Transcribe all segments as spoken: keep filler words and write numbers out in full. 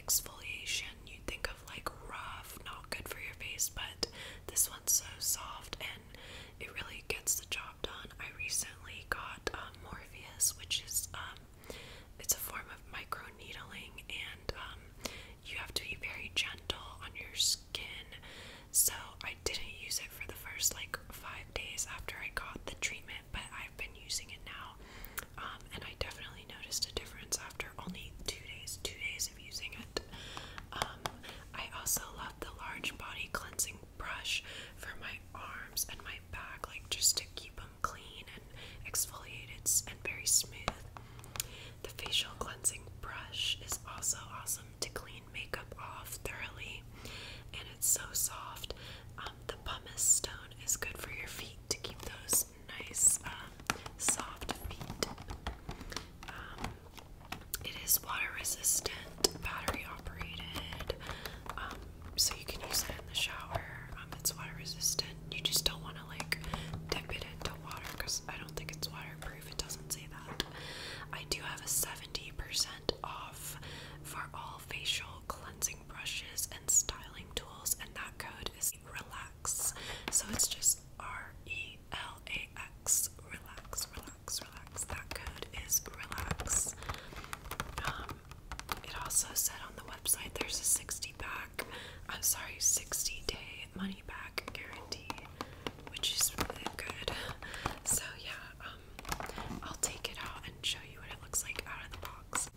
exfoliation, you'd think of like rough, not good for your face, but this one's so soft and it really gets the job done. I recently got um, Morpheus, which is um, it's a form of micro needling, and um, you have to be very gentle on your skin. So I didn't use it for the first like five days after I got the treatment, but I've been using it now, um, and I definitely noticed a difference after only two days, two days of using it. Um, I also love the large body cleansing brush for my arms and my back, like just to keep them clean and exfoliated and very smooth. The facial cleansing brush is also awesome to clean makeup off thoroughly, and it's so soft. Um, the pumice stone is good for your feet to keep those nice, um, soft feet. Um, it is water resistant, battery operated, um, so you can use it in the shower. Um, it's water resistant. You just don't want to like dip it into water because I don't think it's waterproof. It doesn't say that. I do have a seventy percent off for all facial cleansing brushes and styling tools, and that code is RELAX. So it's just R E L A X. Relax, relax, relax. That code is RELAX. Um, it also said on the website there's a sixty back, I'm sorry, sixty day money back guarantee, which is really good. So yeah, um, I'll take it out and show you what it looks like out of the box.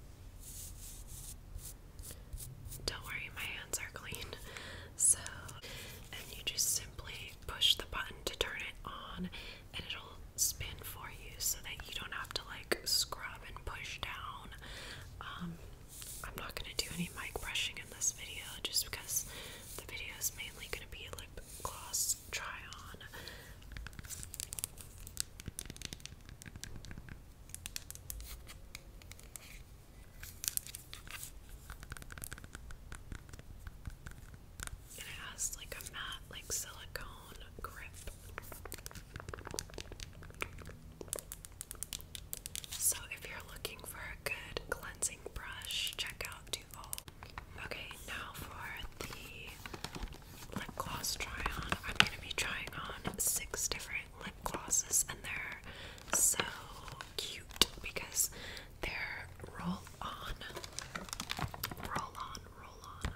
Don't worry, my hands are clean. So, and you just simply push the button to turn it on, and it'll spin for you so that you don't have to like scrub and push down. Um, I'm not going to do any mic brushing in this video just because the video is mainly going to be a lip gloss try on. And it has like a matte, like silicone grip. So if you're looking for a good cleansing brush, check out Duvolle. Okay, now for the lip gloss try on. I'm going to be trying on six different lip glosses, and they're so cute because they're roll on, roll on, roll on,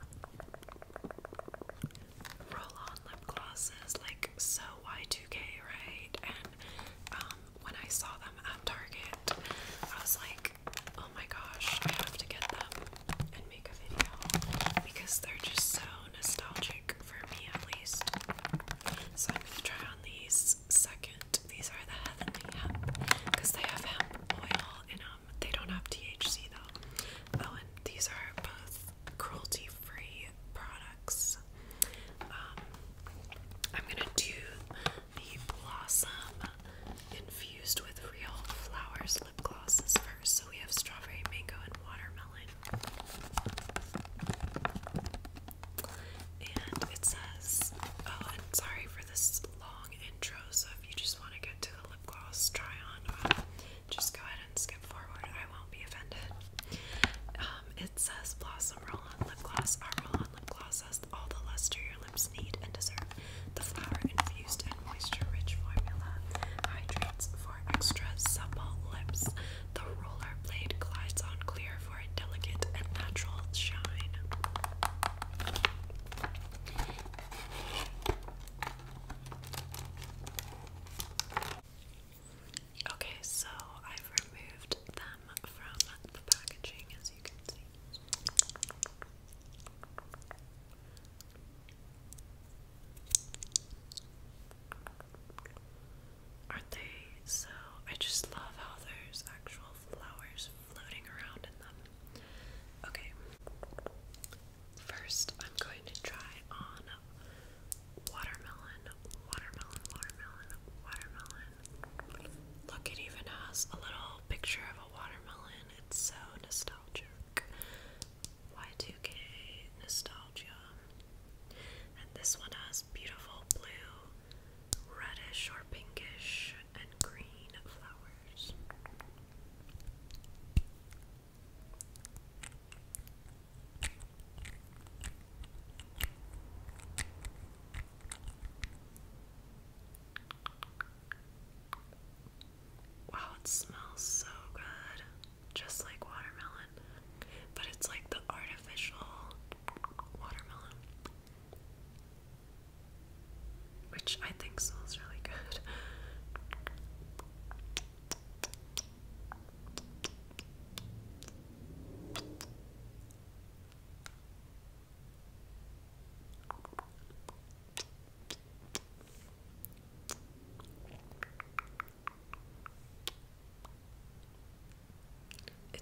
roll on lip glosses, like so Y two K, right? And um, when I saw them at Target, I was like, oh my gosh, I have to get them and make a video because they're just so nostalgic for me, at least. So I'm gonna try on these second. These are the Heavenly Hemp because they have hemp oil in them. They don't have T H C though. Oh, and these are both cruelty-free products. Um, I'm gonna do the Blossom infused with real flowers lip glosses first. So we have strawberry, mango, and watermelon. And it says, oh, and sorry for this long intro, so if you just want to get to the lip gloss try on, um, just go ahead and skip forward. I won't be offended. Um, it says Blossom Roll-On Lip Gloss. Our roll-on lip gloss has all the luster your lips need and deserve. The flower-infused and moisture-rich formula hydrates for extra supple lips. The roller blade glides on clear for a delicate and natural shine. Okay, so I've removed them from the packaging, as you can see. Aren't they so? I just love how there's actual flowers floating around in them. Okay. First, I'm going to try on watermelon, watermelon, watermelon, watermelon. Look, it even has a little picture of a watermelon. It's so nostalgic. Y two K nostalgia. And this one has beautiful blue, reddish or pinkish, and green flowers.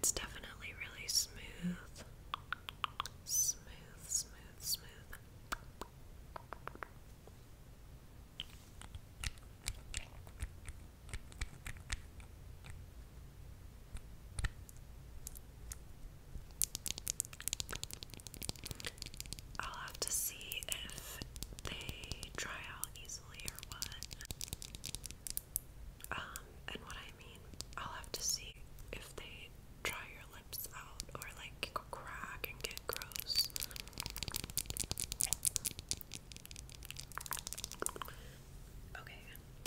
It's definitely really smooth. Smooth, smooth, smooth. I'll have to see if they dry out easily or what. Um, and what I mean, I'll have to see if they dry your lips out or like crack and get gross. Okay.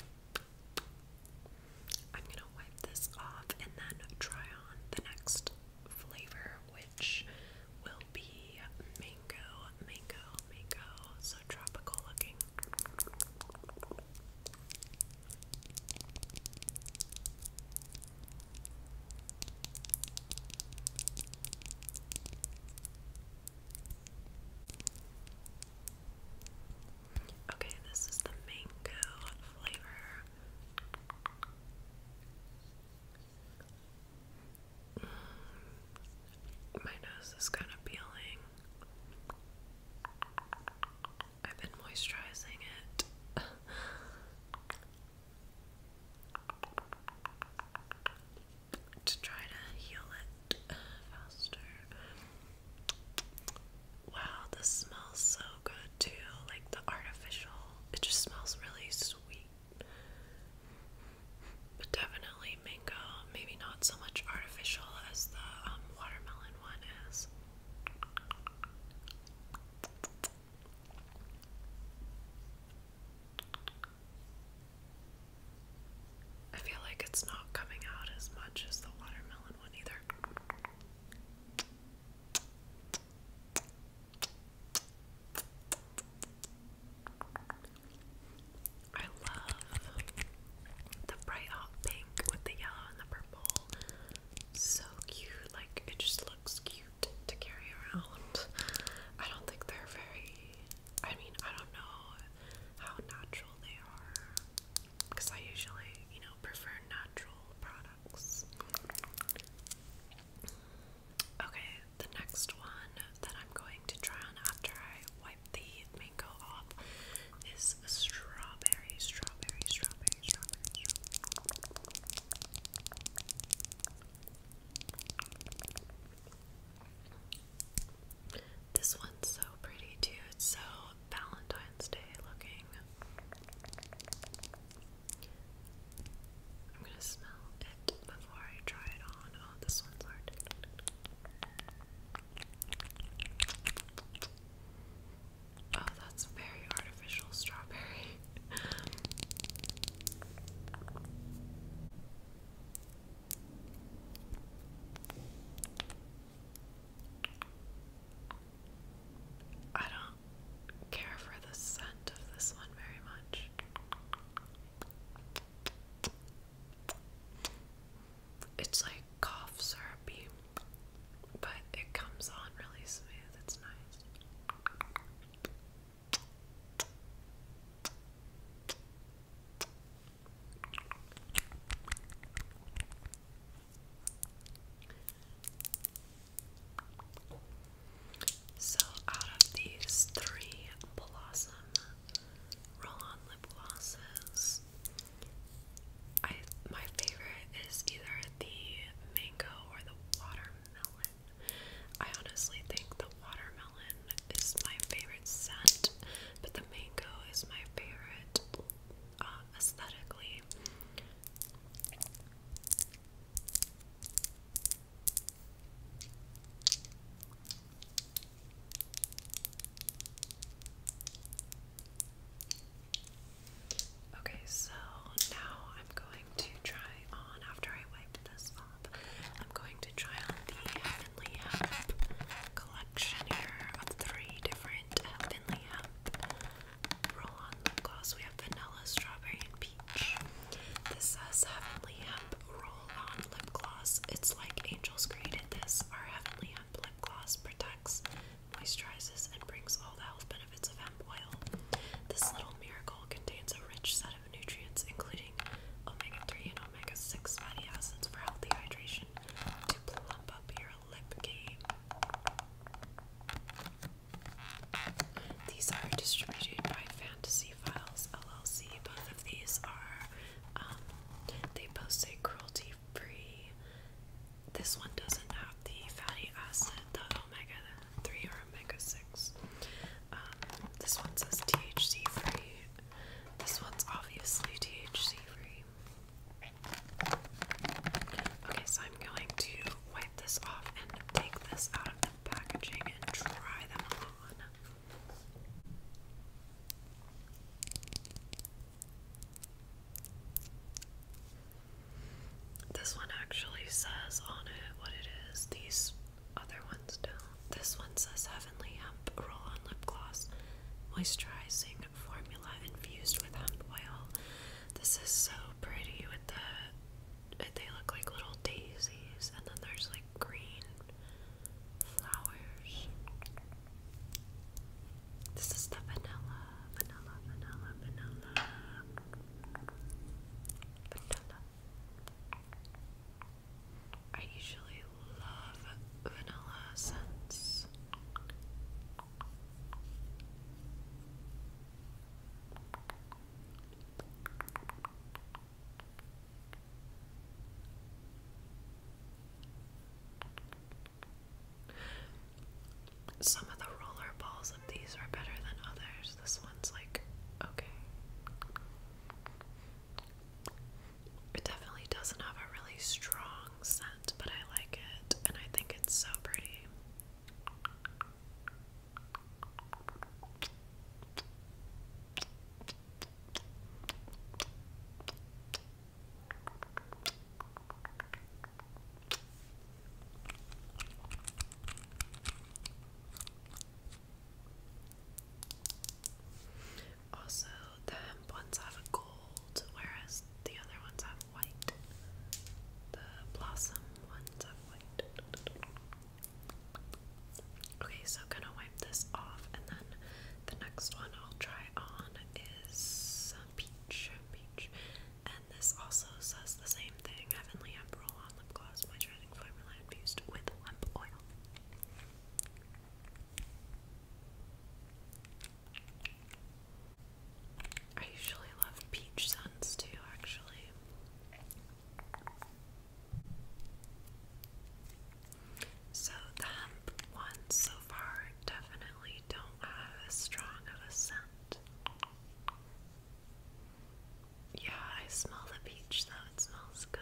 I'm gonna wipe this off and then try on the next flavor, which will be mango, mango, mango. So tropical looking. Okay, this is the mango flavor. Mm. My nose is kind of peeling. I've been moisturizing it. To try to heal it faster. Wow, this smells so good too. Like the artificial, it just smells really sweet. But definitely mango, maybe not so much artificial as the um, watermelon one is. I feel like it's not coming out as much as the watermelon one either. I love the bright hot pink with the yellow and the purple. So cute. Like, it just looks cute to carry around. I don't think they're very, I mean, I don't know how natural they are, because I usually, you know, prefer natural products. Okay, the next one that I'm going to try on after I wipe the mango off is strawberry, strawberry, strawberry, strawberry, strawberry. This one's so pretty too. It's so Valentine's Day looking. I'm gonna smell it before I try it on. Oh, this one's hard. Oh, that's very artificial strawberry. I don't care for the scent of this one very much. It's like cough syrupy, but it comes on really smooth. It's nice. So out of these three Blossom roll-on lip glosses, I my favorite is either the mango or the watermelon. I honestly think the watermelon is my favorite scent, but the mango is my favorite uh, aesthetically. Okay, so now I'm going to try on, after I wipe this off, I'm going to try on the Heavenly Hemp collection here of three different Heavenly Hemp roll-on lip gloss. We have vanilla, strawberry, and peach. This says Heavenly Hemp roll-on lip gloss. It's like angels created this. Our Heavenly Hemp lip gloss protects, moisturizes, and brings all the health benefits of hemp oil. This little miracle contains a rich set of nutrients, including omega three and omega six fatty acids for healthy hydration to plump says Heavenly Hemp Roll-On Lip Gloss, moisturizing formula infused with hemp oil. This is so pretty with the, they look like little daisies, and then there's like green flowers. This is the vanilla, vanilla, vanilla, vanilla, vanilla. I usually love vanilla scents. Some of the roller balls of these are better than others. This one's like, okay. It definitely doesn't have a really strong scent, but I like it, and I think it's so pretty. Also, the hemp ones have a gold, whereas the other ones have white. The blossom ones have white. Okay, so gonna wipe this off, and then the next one I'll try on is peach, peach, and this also says the same thing: Heavenly Hemp Roll-On Lip Gloss, moisturizing formula infused with hemp oil. I usually love peach scents too, actually. So the hemp ones so far definitely don't have as strong of a scent. Yeah, I smell the peach though, it smells good.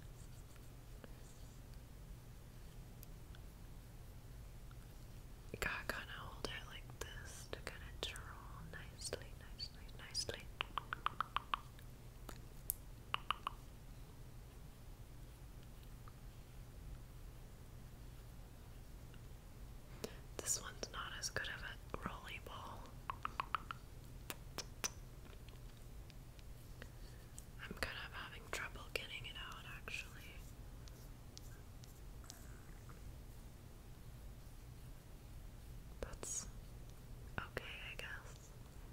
You gotta kinda hold it like this to get it to roll nicely, nicely, nicely. This one's not as good of a rolly ball. I'm kind of having trouble getting it out, actually. That's okay, I guess.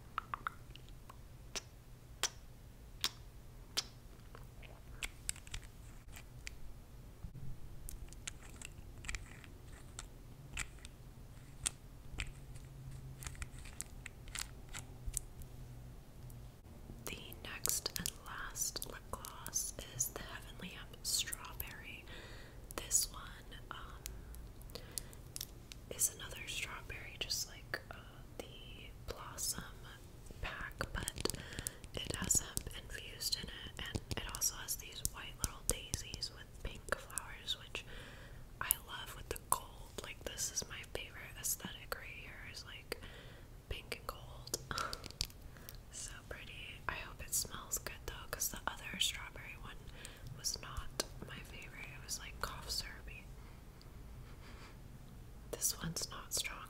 The next and last lip gloss is the Heavenly Hemp Strawberry. This one um, is another strawberry, just like uh, the Blossom pack, but it has hemp infused in it, and it also has these white little daisies with pink flowers, which I love with the gold. Like, this is my favorite aesthetic right here, is like pink and gold. So pretty. I hope it smells good though, because the other strawberry one was not my favorite. It was like cough syrupy. This one's not strong